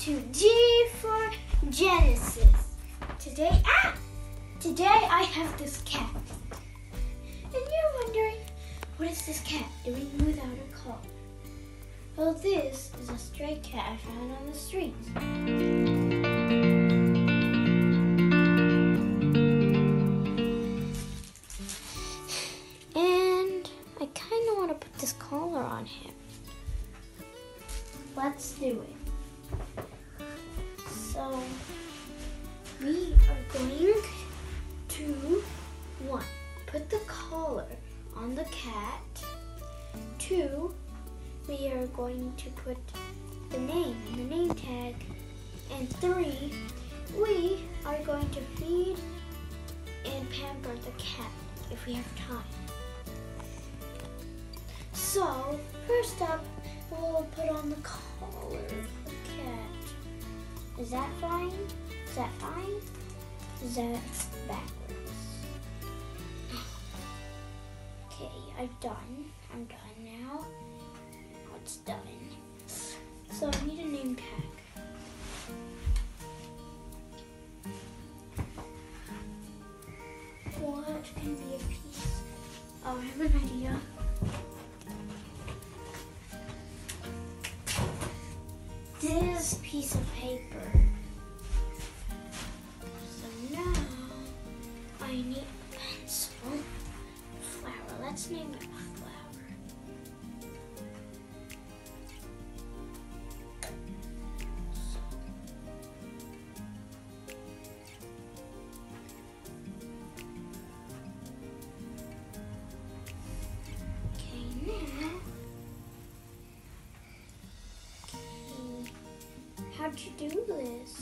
to G for Genesis. Today I have this cat. And you're wondering, what is this cat doing without a collar? Well, this is a stray cat I found on the streets. And I kind of want to put this collar on him. Let's do it. So, we are going to, 1, put the collar on the cat. 2, we are going to put the name in the name tag. And 3, we are going to feed and pamper the cat if we have time. So, first up, we'll put on the collar of the cat. Is that fine? Is that fine? Is that backwards? Okay, I'm done now. Now it's done. So I need a name tag. What can be a piece? Oh, I have an idea. This piece of paper. So now I need a pencil. Flower. Let's name it Flower. How'd you do this?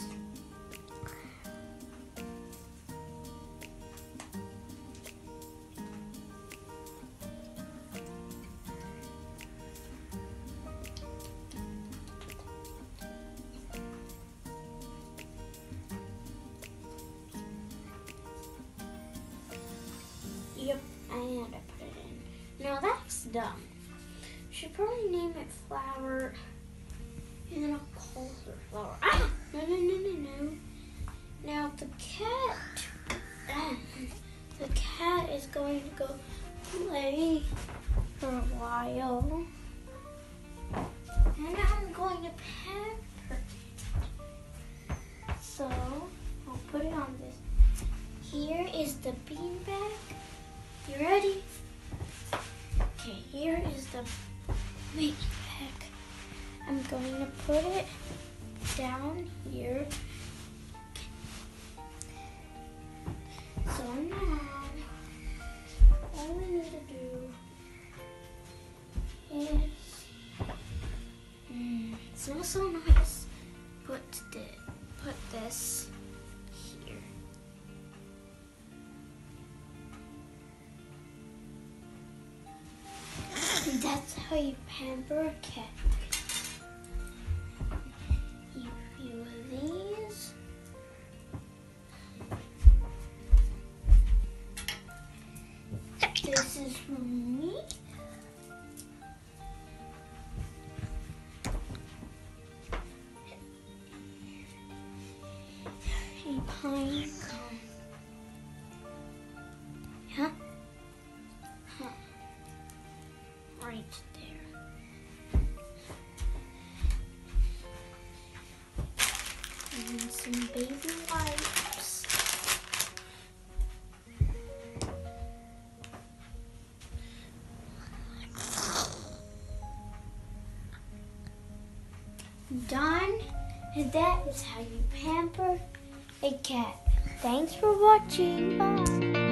Yep, and I put it in. Now that's done. Should probably name it Flower. And then I'll call her Flower. Ah! No. Now the cat is going to go play for a while. And I'm going to pamper it. So I'll put it on this. Here is the beanbag. You ready? Okay, here is the beanbag. I'm going to put it down here. So now, all we need to do is, it smells so nice. Put this here. That's how you pamper a cat. These. This is for me. A pine cone. Huh? Right there. And some baby wipes. Done. And that is how you pamper a cat. Thanks for watching. Bye.